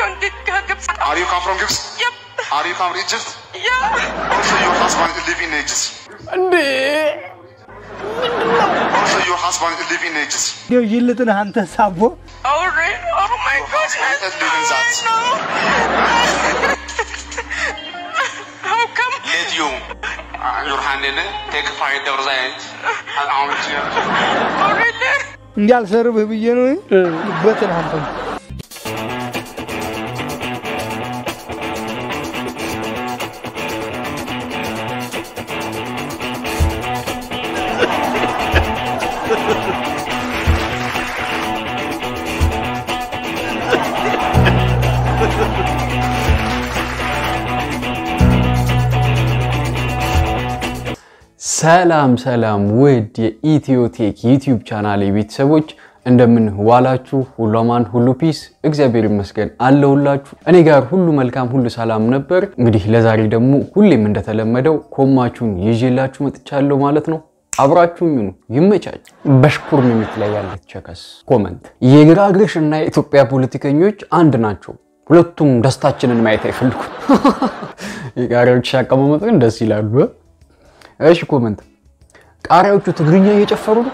Are you come from Egypt? Yep. Are you come from Egypt? Yeah. Also your husband live in Egypt. Also your husband live in Egypt. You yilletun ante sabo. Oh really? Oh my goodness. No. How come? Let you your hand in it. Take 5 dollars and I want you. Oh really? Ngal serbe biye no betel ante. ሰላም ውድ የኢትዮቴክ ዩቲዩብ ቻናል ቤተሰቦች እንደምን ዋላችሁ ሁሉ አማን ሁሉ ፒስ እግዚአብሔር ይመስገን አለውላችሁ እኔ ጋር ሁሉ መልካም ሁሉ ሰላም ነበር እንግዲህ ለዛሬ ደግሞ ሁሌም እንደተለመደው ኮማቹን ይዤላችሁ መጥቻለሁ ማለት ነው አብራችሁኝ ነው ይመቻች በሽኩር ሚሚት ላይ ያለችከስ ኮሜንት የግራግሬሽንና የኢትዮጵያ ፖለቲከኞች አንድ ናቸው ሁለቱም ደስታችንን ማየት አይፈልጉ የጋራዎች አቀማመጥ እንደዚህ ይላሉ እሺ ኮሜንት ቃሪያዎቹ ትግርኛ እየጨፈሩ ነው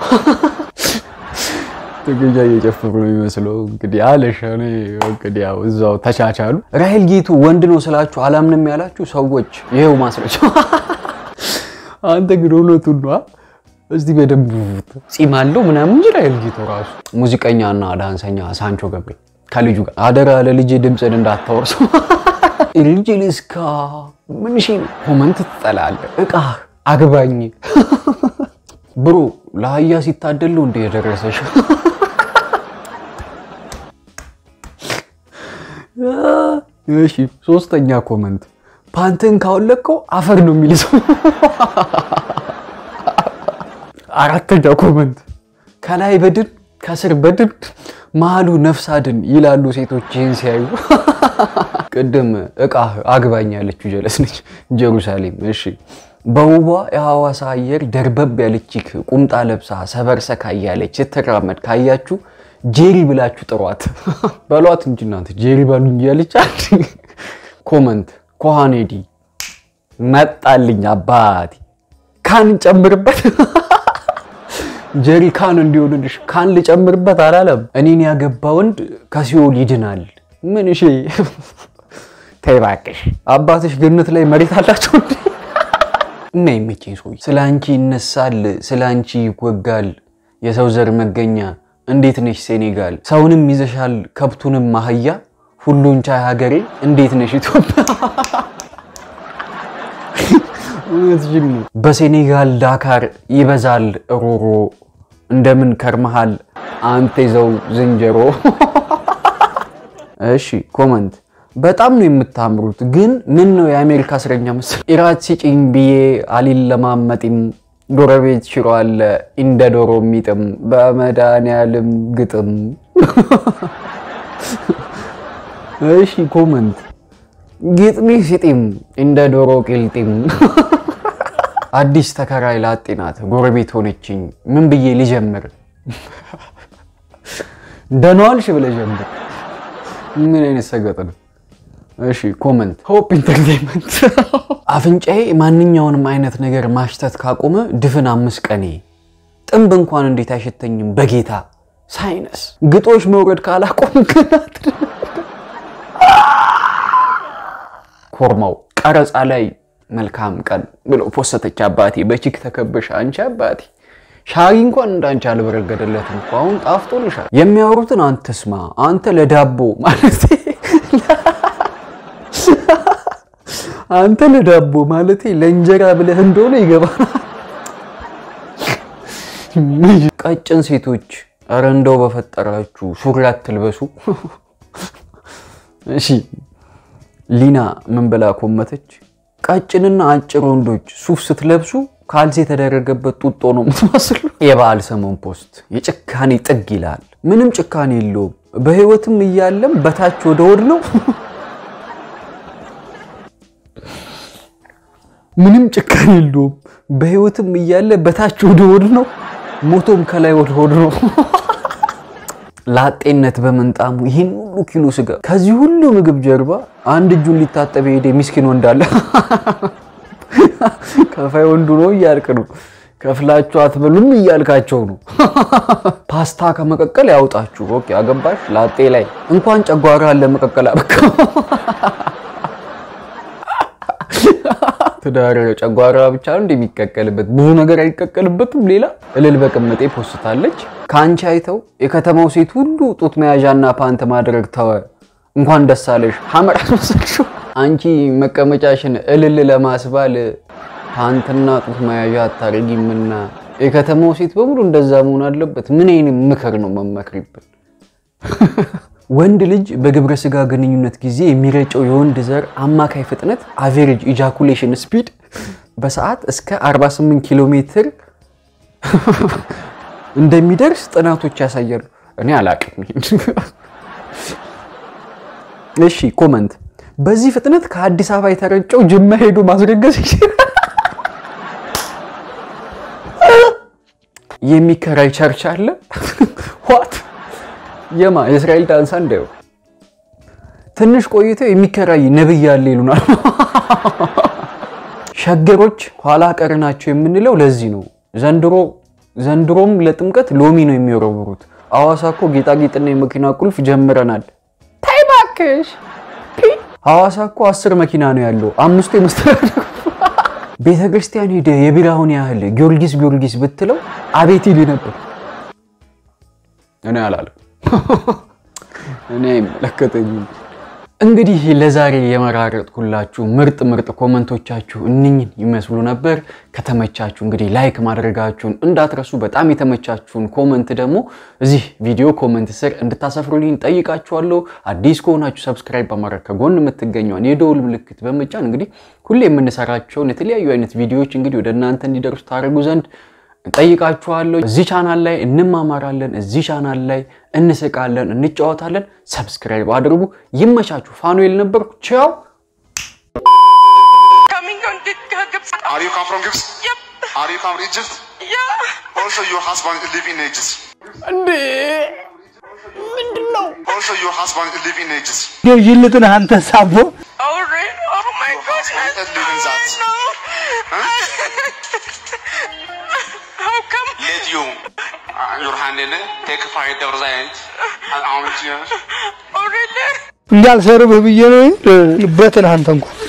ትግርኛ እየጨፈሩ ነው ይመስለው እንግዲህ አለሻኔ እንግዲህ ያው እዛው ተቻቻሉ ራሄል ጌቱ ወንድ ነው ስላችሁ አላምንም ያላችሁ ሰዎች ይሄው ማስረጃ አንተ ግን ሁለቱን ነው እስቲ በደንብ ጺማለው ምናምን እንጂ ራሄል ጌቱ ራሱ ሙዚቀኛና ዳንሰኛ ሳንቾ ገብሬ ከልጁ ጋር አደራ ለልጅ ድምጽን እንዳታወርሱ ኢልጂሊስካ ምንሽ ኮሜንት ተጣላለ እቃ አግባኝ ብሩ ለአያ ሲታደሉ እንደ ያደረሰሽ እሺ ሶስተኛ ኮሜንት ፓንተን ካወለቀው አፈር ነው የሚልሰው አራተኛ ኮሜንት ከላይ በድን ከስር በድን ማሉ ነፍስ አድን ይላሉ ሴቶች ይሄን ሲያዩ ቀደም እቃ አግባኝ ያለችው ጀለስ ነች ኢየሩሳሌም እሺ በውባ ያዋሳ አየር ደርበብ ያለችክ ቁምጣ ለብሳ ሰበርሰካ ያለች ተራመድ ካያችሁ ጄሪ ብላችሁ ጥሯት በሏት እንጂ እናንተ ጄሪ ባሉኝ ያለች ኮሜንት ኮሃኔዲ መጣልኝ አባቲ ካን ጨምርበት ጄሪ ካን እንዲሆንልሽ ካን ልጨምርበት አላለም እኔን ያገባ ወንድ ከሲኦል ይድናል ምን እሺ ተይባክሽ አባትሽ ገነት ላይ መሬት አላችሁ እንዴ እና ይመችኝ ሶይ ስላንቺ ይነሳል ስላንቺ ይወጋል የሰው ዘር መገኛ እንዴት ነሽ ሴኔጋል ሰውንም ይዘሻል ከብቱንም ማህያ ሁሉን ቻይ ሀገሬ እንዴት ነሽ ኢትዮጵያ ወዝጅም በሴኔጋል ዳካር ይበዛል ሮሮ እንደምን ከርመሃል አንተ ይዘው ዝንጀሮ እሺ ኮሜንት በጣም ነው የምታምሩት ግን ምን ነው የአሜሪካ እስረኛ መስል ኢራት ሲጪኝ ቢዬ አሊል ለማመጥም ጎረቤት ሽሯል እንደ ዶሮ ሚጥም በመዳንያልም ግጥም እሺ ኮሜንት ግጥሚ ሲጢም እንደ ዶሮ ቂልጢም አዲስ ተከራይ ላጤናት ጎረቤት ሆነችኝ ምን ብዬ ልጀምር ደናልሽ ብለ ጀምር ምን አይነት ሰገጥ ነው እሺ ኮሜንት ሆፕ ኢንተርቴይንመንት አፍንጫዬ ማንኛውንም አይነት ነገር ማሽተት ካቆመ ድፍን 5 ቀኔ ጥምብ እንኳን እንዴት አይሸተኝም በጌታ ሳይነስ ግጦሽ መውረድ ካላቆም ከናት ኮርማው ቀረጻ ላይ መልካም ቀን ብሎ ፖስተች አባቴ በቺክ ተከበሽ አንቺ አባቴ ሻሪ እንኳን እንዳንቺ አልበረገደለትም አሁን ጣፍጦልሻል የሚያወሩትን አንተስማ አንተ ለዳቦ ማለት አንተ ለዳቦ ማለት ለእንጀራ ብለህ እንደሆነ ይገባና ቀጭን ሴቶች አረንዳው በፈጠራችሁ ሱሪ አትልበሱ እሺ ሊና ምን ብላ ኮመተች ቀጭንና አጭር ወንዶች ሱፍ ስትለብሱ ካልሲ ተደረገበት ጡጦ ነው የምትመስሉ የባል ሰሞን ፖስት የጭካኔ ጥግ ይላል ምንም ጭካኔ የለውም በህይወትም ይያለም በታች ወደ ወድ ነው ምንም ጭካኔ የለውም በህይወትም ይያለ በታች ወደ ወድ ነው ሞቶም ከላይ ወደ ወድ ነው ላጤነት በመንጣሙ ይሄን ሁሉ ኪሎ ስጋ ከዚህ ሁሉ ምግብ ጀርባ አንድ እጁን ሊታጠብ ሄደ ምስኪን ወንዳለ ከፋይ ወንዱ ነው እያልክ ነው ከፍላችሁ አትበሉም እያልካቸው ነው ፓስታ ከመቀቀል ያውጣችሁ ኦኬ አገባሽ ላጤ ላይ እንኳን ጨጓራ ለመቀቀል አበቃ ትዳር ጨጓራ ብቻ እንደሚቀቀልበት ብዙ ነገር አይቀቀልበትም ሌላ እልል በቀመጤ ፖስታለች ካንቺ አይተው የከተማው ሴት ሁሉ ጡት መያዣና ፓንት ማድረግ ተወ እንኳን ደስ አለሽ ሐመር አስመስልሽ አንቺ መቀመጫሽን እልል ለማስባል ፓንትና ጡት መያዣ አታረጊምና የከተማው ሴት በሙሉ እንደዛ መሆን አለበት ምን አይነት ምክር ነው መመክሪበት ወንድ ልጅ በግብረ ስጋ ግንኙነት ጊዜ የሚረጨው የወንድ ዘር አማካይ ፍጥነት አቨሬጅ ኢጃኩሌሽን ስፒድ በሰዓት እስከ 48 ኪሎ ሜትር እንደሚደርስ ጥናቶች ያሳያሉ እኔ አላቅም እሺ ኮመንት በዚህ ፍጥነት ከአዲስ አበባ የተረጨው ጅማ ሄዶ ማስረገዝ የሚከራይ ቸርች አለ what የማ የእስራኤል ዳንሳ እንደው ትንሽ ቆይተው የሚከራይ ነብይ ያለ ይሉናል ሸገሮች ኋላ ቀርናቸው የምንለው ለዚህ ነው ዘንድሮም ለጥምቀት ሎሚ ነው የሚወረውሩት አዋሳኮ ጌጣጌጥና የመኪና ቁልፍ ጀምረናል ታይባክሽ አዋሳኮ 10 መኪና ነው ያለው 5 የመስተዳድር ቤተክርስቲያን ሄደ የቢራውን ያህል ጊዮርጊስ ብትለው አቤት ይል ነበር እኔ አላለም እኔ ለከተኝ እንግዲህ ለዛሬ የመራረጥኩላችሁ ምርጥ ኮመንቶቻችሁ እነኝን ይመስሉ ነበር ከተመቻችሁ እንግዲህ ላይክ ማድረጋችሁን እንዳትረሱ በጣም የተመቻችሁን ኮመንት ደግሞ እዚህ ቪዲዮ ኮመንት ስር እንድታሰፍሩልኝ ጠይቃችኋለሁ አዲስ ከሆናችሁ ሰብስክራይብ በማድረግ ከጎን የምትገኙን የደውል ምልክት በመጫን እንግዲህ ሁሌ የምንሰራቸው የተለያዩ አይነት ቪዲዮዎች እንግዲህ ወደ እናንተ እንዲደርሱ ታደርጉ ዘንድ ጠይቃችኋለሁ እዚህ ቻናል ላይ እንማማራለን እዚህ ቻናል ላይ እንስቃለን እንጫወታለን ሰብስክራይብ አድርጉ ይመቻችሁ ፋኑኤል ነበርኩ ቻው Coming on Egypt. Are you come from Egypt? Yep. Are you from Egypt? Yeah. Also your husband live in Egypt. እንዴ ምንድነው Also your husband live in Egypt. ይልጥን አንተ ሳቦ Oh really? Oh my goodness. Live in that. No. How come? Let you your hand in it. Take 5 $5 and how much? Oh really? እንዳልሰርብህ ብዬ ነው በተን አንተንኩ